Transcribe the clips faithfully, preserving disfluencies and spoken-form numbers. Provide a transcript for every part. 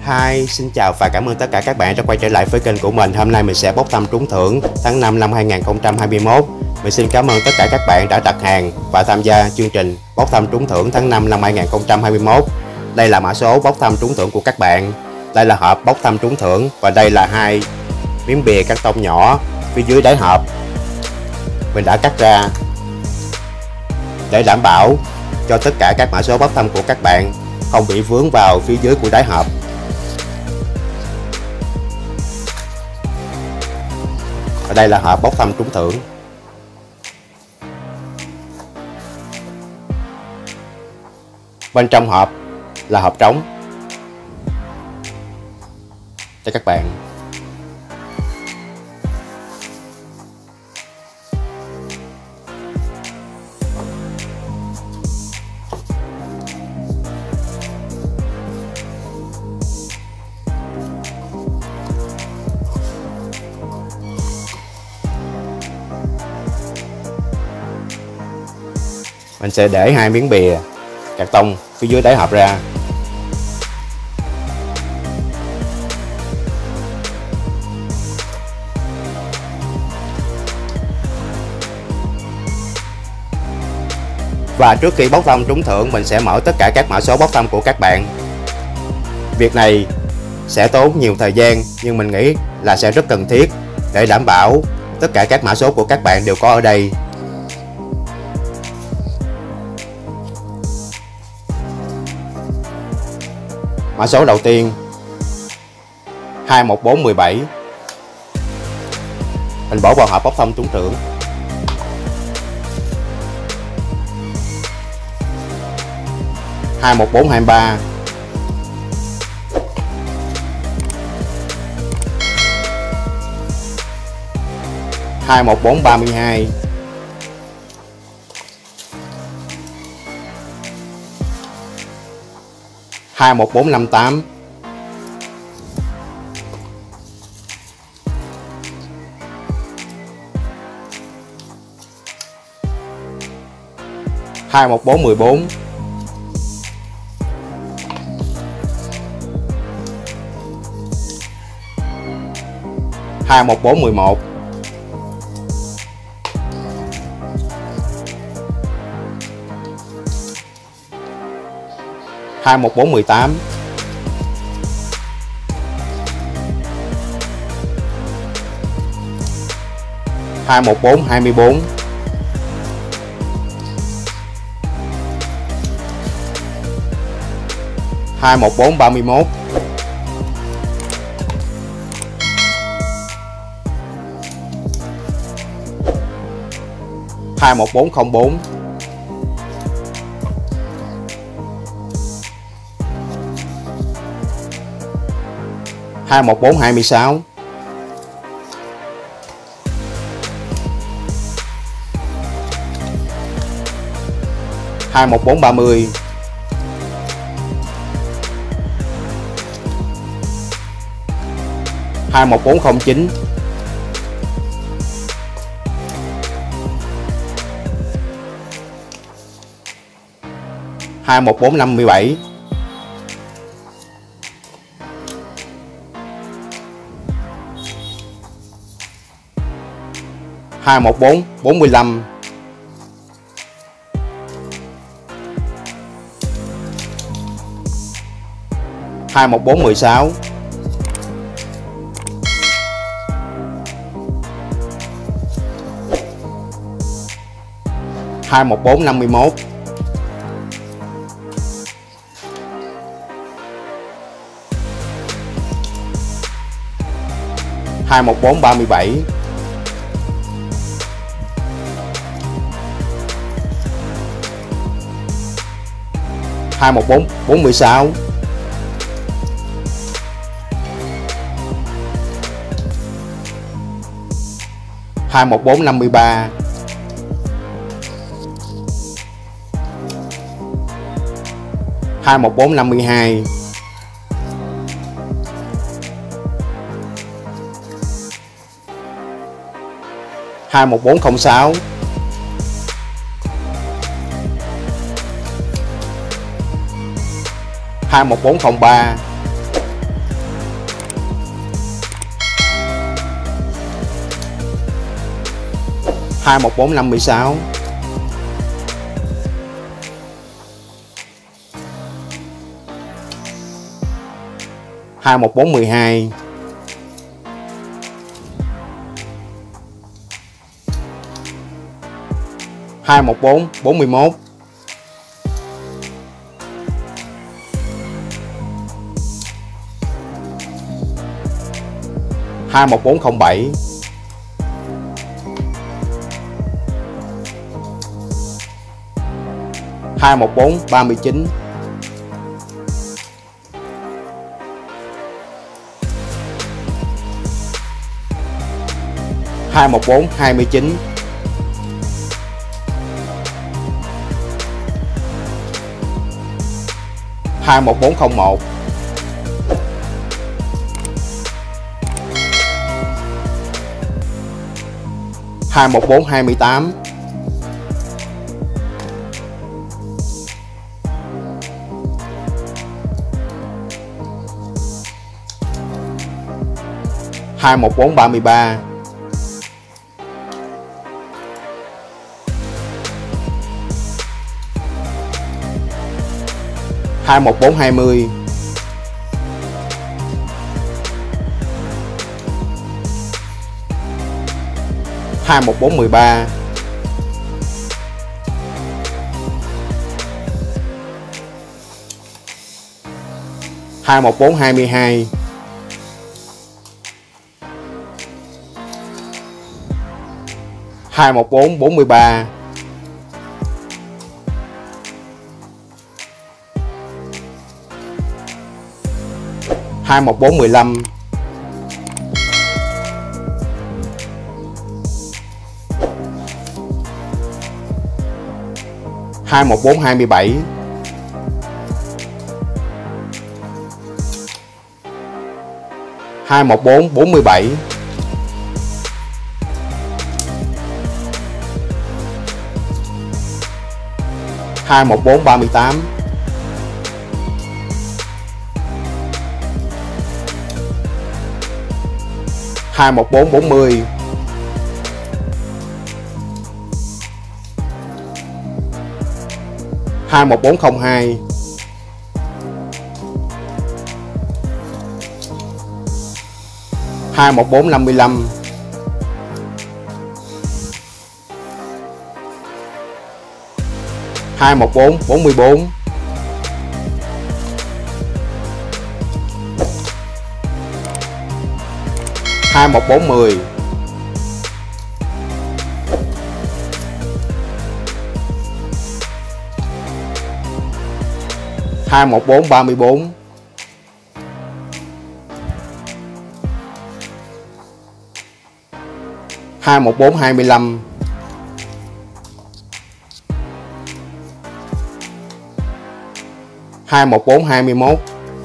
Hi, xin chào và cảm ơn tất cả các bạn đã quay trở lại với kênh của mình. Hôm nay mình sẽ bốc thăm trúng thưởng tháng năm năm hai nghìn không trăm hai mươi mốt. Mình xin cảm ơn tất cả các bạn đã đặt hàng và tham gia chương trình bốc thăm trúng thưởng tháng năm năm hai nghìn không trăm hai mươi mốt. Đây là mã số bốc thăm trúng thưởng của các bạn. Đây là hộp bốc thăm trúng thưởng và đây là hai miếng bìa cắt tông nhỏ phía dưới đáy hộp. Mình đã cắt ra để đảm bảo cho tất cả các mã số bốc thăm của các bạn không bị vướng vào phía dưới của đáy hộp. Và đây là hộp bốc thăm trúng thưởng. Bên trong hộp là hộp trống cho các bạn. Mình sẽ để hai miếng bìa cạc tông phía dưới đáy hộp ra. Và trước khi bốc thăm trúng thưởng, mình sẽ mở tất cả các mã số bốc thăm của các bạn. Việc này sẽ tốn nhiều thời gian nhưng mình nghĩ là sẽ rất cần thiết để đảm bảo tất cả các mã số của các bạn đều có ở đây. Mã số đầu tiên hai một bốn một bảy. Mình bỏ vào hộp bốc thăm trúng thưởng. hai một bốn hai ba. hai một bốn ba hai. hai một bốn năm tám. hai một bốn một bốn. hai một bốn một một. hai một bốn một tám. hai một bốn hai bốn. hai một bốn ba mốt. hai một bốn không bốn. hai một bốn hai sáu. hai một bốn ba mươi. hai một bốn không chín. hai một bốn năm bảy. hai một bốn bốn lăm. hai một bốn một sáu. hai một bốn năm mốt. hai một bốn ba bảy. hai một bốn bốn sáu. hai một bốn năm ba. hai một bốn năm hai. hai một bốn không sáu. hai một bốn không ba hai một bốn năm mươi sáu, hai một bốn mười hai, hai một bốn bốn mươi mốt, hai một bốn không bảy, hai một bốn ba mươi chín, hai một bốn hai mươi chín, hai một bốn không một, hai một bốn hai mươi tám, hai một bốn ba mươi ba, hai một bốn hai mươi, hai một bốn mười ba, hai một bốn hai mươi hai, hai một bốn bốn mươi ba, hai một bốn mười lăm, hai một bốn hai mươi bảy, hai một bốn bốn mươi bảy, hai một bốn ba mươi tám, hai một bốn bốn mươi, hai một bốn không hai, hai một bốn năm mươi lăm, hai một bốn bốn mươi bốn, hai một bốn mười, hai một bốn ba mươi bốn, hai một bốn hai mươi lăm, hai một bốn hai mươi mốt,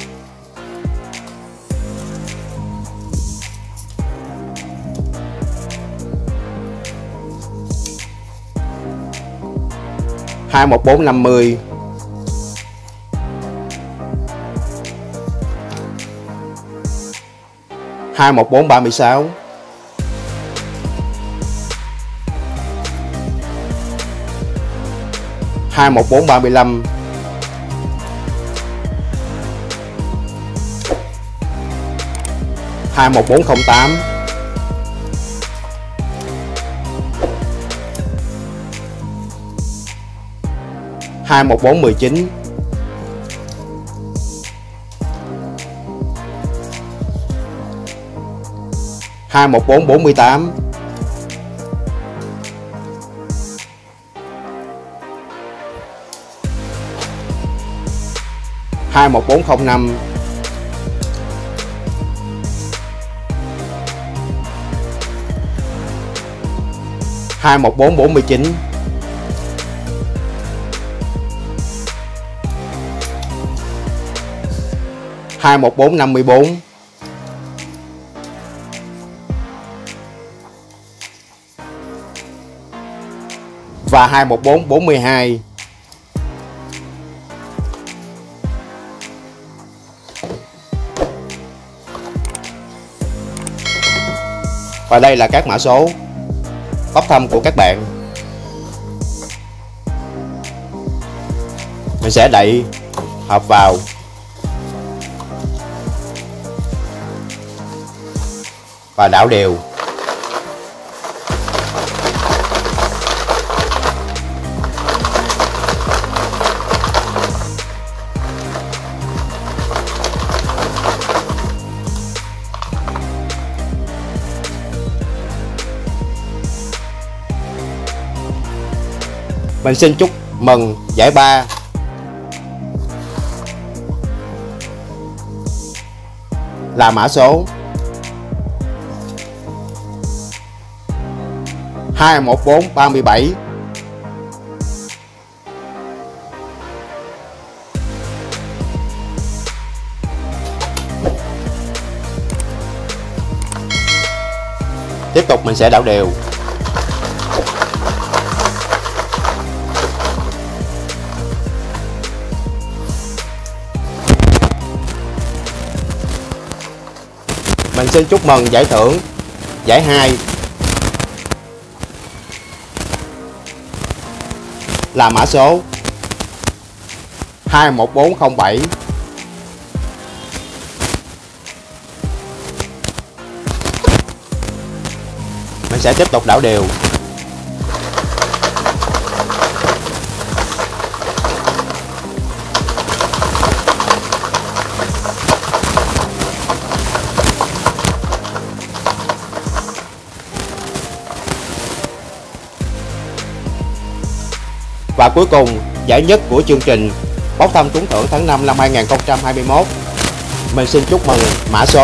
hai một bốn năm mươi, hai một bốn ba mươi sáu, hai một bốn ba mươi lăm, hai một bốn không tám, hai một bốn mười chín, hai một bốn bốn mươi tám, hai một bốn không năm, hai một bốn bốn mươi chín, hai một bốn năm mươi bốn, và hai một bốn bốn mươi hai. Và đây là các mã số. bốc thăm của các bạn. Mình sẽ đậy hộp vào và đảo đều. Mình xin chúc mừng giải ba là mã số hai một bốn ba bảy. Tiếp tục mình sẽ đảo đều. Mình xin chúc mừng giải thưởng giải hai là mã số hai một bốn không bảy. Mình sẽ tiếp tục đảo đều. Và cuối cùng, giải nhất của chương trình bốc thăm trúng thưởng tháng năm năm hai nghìn không trăm hai mươi mốt. Mình xin chúc mừng mã số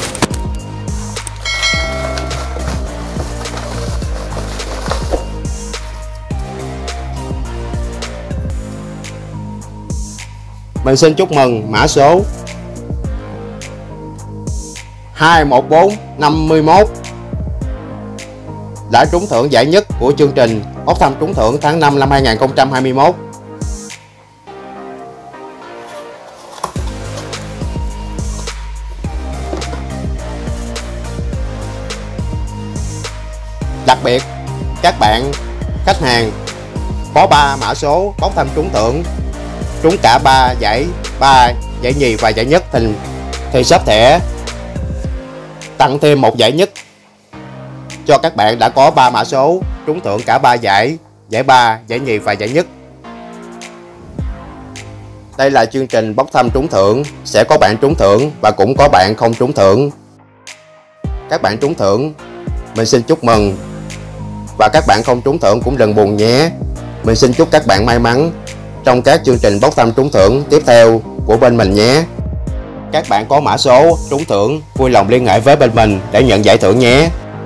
Mình xin chúc mừng mã số hai một bốn năm mốt đã trúng thưởng giải nhất của chương trình bốc thăm trúng thưởng tháng năm năm hai nghìn không trăm hai mươi mốt. Đặc biệt, các bạn khách hàng có ba mã số bốc thăm trúng thưởng, trúng cả ba giải ba, giải nhì và giải nhất thì thì shop thẻ tặng thêm một giải nhất cho các bạn đã có ba mã số trúng thưởng cả ba giải, giải ba, giải nhì và giải nhất. Đây là chương trình bốc thăm trúng thưởng, sẽ có bạn trúng thưởng và cũng có bạn không trúng thưởng. Các bạn trúng thưởng, mình xin chúc mừng, và các bạn không trúng thưởng cũng đừng buồn nhé. Mình xin chúc các bạn may mắn trong các chương trình bốc thăm trúng thưởng tiếp theo của bên mình nhé. Các bạn có mã số trúng thưởng vui lòng liên hệ với bên mình để nhận giải thưởng nhé.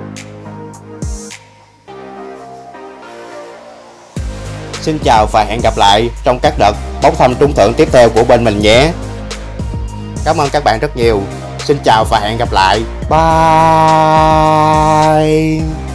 Xin chào và hẹn gặp lại trong các đợt bốc thăm trúng thưởng tiếp theo của bên mình nhé. Cảm ơn các bạn rất nhiều. Xin chào và hẹn gặp lại. Bye.